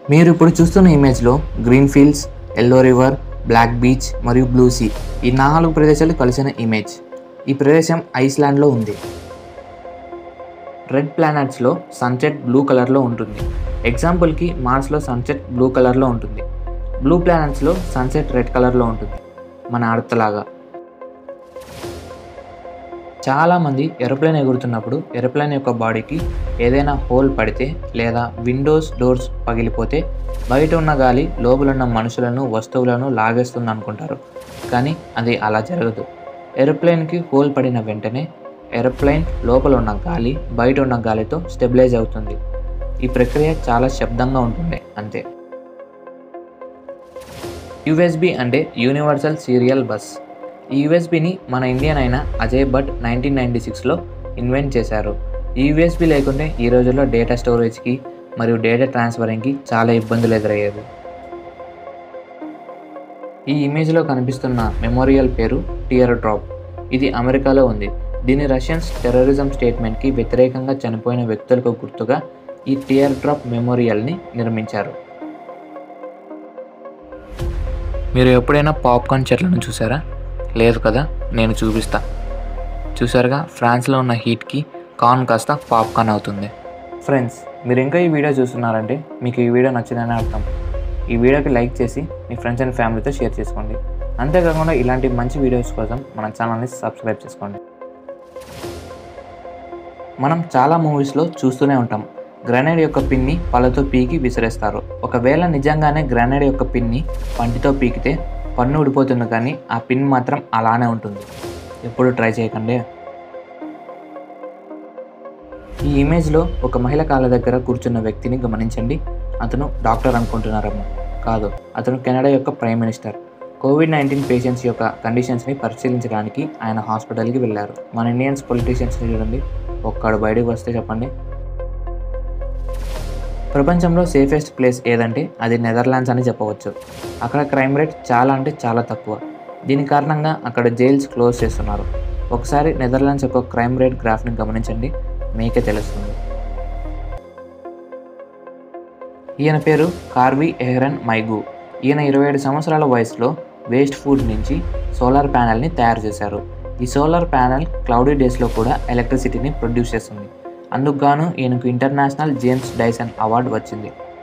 మీరు ఇప్పుడు చూస్తున్న ఇమేజ్లో green fields, yellow river, black beach మరియు బ్లూ సీ ఈ 4 ప్రదేశాలు కలిసిన ఇమేజ్. ఈ ప్రదేశం ఐస్లాండ్లో ఉంది. రెడ్ ప్లానెట్స్లో సన్సెట్ బ్లూ కలర్లో ఉంటుంది. ఎగ్జాంపుల్కి మార్స్లో సన్సెట్ బ్లూ కలర్లో ఉంటుంది. బ్లూ ప్లానెట్స్లో సన్సెట్ రెడ్ కలర్లో ఉంటుంది, మన అర్త్ లాగా. చాలామంది ఏరోప్లేన్ ఎగురుతున్నప్పుడు ఏరోప్లేన్ యొక్క బాడీకి ఏదైనా హోల్ పడితే లేదా విండోస్ డోర్స్ పగిలిపోతే బయట ఉన్న గాలి లోపల ఉన్న మనుషులను వస్తువులను లాగేస్తుంది అనుకుంటారు. కానీ అది అలా జరగదు. ఏరోప్లేన్కి హోల్ పడిన వెంటనే ఏరోప్లేన్ లోపల ఉన్న గాలి బయట ఉన్న గాలితో స్టెబిలైజ్ అవుతుంది. ఈ ప్రక్రియ చాలా శబ్దంగా ఉంటుంది అంతే. యూఎస్బి అంటే యూనివర్సల్ సీరియల్ బస్. ఈ యూఎస్బిని మన ఇండియన్ అయిన అజయ్ భట్ 1996లో ఇన్వెంట్ చేశారు. ఈ యూఎస్బి లేకుంటే ఈ రోజుల్లో డేటా స్టోరేజ్కి మరియు డేటా ట్రాన్స్ఫరింగ్కి చాలా ఇబ్బందులు ఎదురయ్యేవి. ఈ ఇమేజ్లో కనిపిస్తున్న మెమోరియల్ పేరు టియర్ డ్రాప్. ఇది అమెరికాలో ఉంది. దీని రష్యన్స్ టెర్రరిజం స్టేట్మెంట్కి వ్యతిరేకంగా చనిపోయిన వ్యక్తులకు గుర్తుగా ఈ టియర్ డ్రాప్ మెమోరియల్ని నిర్మించారు. మీరు ఎప్పుడైనా పాప్కార్న్ చెట్లను చూసారా? లేదు కదా, నేను చూపిస్తా. చూసారుగా, ఫ్రాన్స్లో ఉన్న హీట్కి కార్న్ కాస్త పాప్కార్న్ అవుతుంది. ఫ్రెండ్స్, మీరు ఇంకా ఈ వీడియో చూస్తున్నారంటే మీకు ఈ వీడియో నచ్చిందని అర్థం. ఈ వీడియోకి లైక్ చేసి మీ ఫ్రెండ్స్ అండ్ ఫ్యామిలీతో షేర్ చేసుకోండి. అంతేకాకుండా ఇలాంటి మంచి వీడియోస్ కోసం మన ఛానల్ని సబ్స్క్రైబ్ చేసుకోండి. మనం చాలా మూవీస్లో చూస్తూనే ఉంటాం, గ్రెనేడ్ యొక్క పిన్ని పళ్ళతో పీకి విసిరేస్తారు. ఒకవేళ నిజంగానే గ్రెనేడ్ యొక్క పిన్ని పంటితో పీకితే పన్ను ఊడిపోతుంది, కానీ ఆ పిన్ మాత్రం అలానే ఉంటుంది. ఎప్పుడు ట్రై చేయకండి. ఈ ఇమేజ్లో ఒక మహిళ కాళ్ళ దగ్గర కూర్చున్న వ్యక్తిని గమనించండి. అతను డాక్టర్ అనుకుంటున్నారమ్మా? కాదు, అతను కెనడా యొక్క ప్రైమ్ మినిస్టర్. కోవిడ్-19 పేషెంట్స్ యొక్క కండిషన్స్ని పరిశీలించడానికి ఆయన హాస్పిటల్కి వెళ్ళారు. మన ఇండియన్స్ పొలిటీషియన్స్ని చూడండి, ఒక్కడు బయటకు వస్తే చెప్పండి. ప్రపంచంలో సేఫెస్ట్ ప్లేస్ ఏదంటే అది నెదర్లాండ్స్ అని చెప్పవచ్చు. అక్కడ క్రైమ్ రేట్ చాలా అంటే చాలా తక్కువ. దీని కారణంగా అక్కడ జైల్స్ క్లోజ్ చేస్తున్నారు. ఒకసారి నెదర్లాండ్స్ యొక్క క్రైమ్ రేట్ గ్రాఫ్ని గమనించండి, మీకే తెలుస్తుంది. ఈయన పేరు కార్వి ఎహ్రన్ మైగు. ఈయన 27 సంవత్సరాల వయసులో వేస్ట్ ఫుడ్ నుంచి సోలార్ ప్యానెల్ని తయారు చేశారు. ఈ సోలార్ ప్యానెల్ క్లౌడీ డేస్లో కూడా ఎలక్ట్రిసిటీని ప్రొడ్యూస్ చేస్తుంది. అందుకు గాను ఈయనకు ఇంటర్నేషనల్ జేమ్స్ డైసన్ అవార్డు వచ్చింది.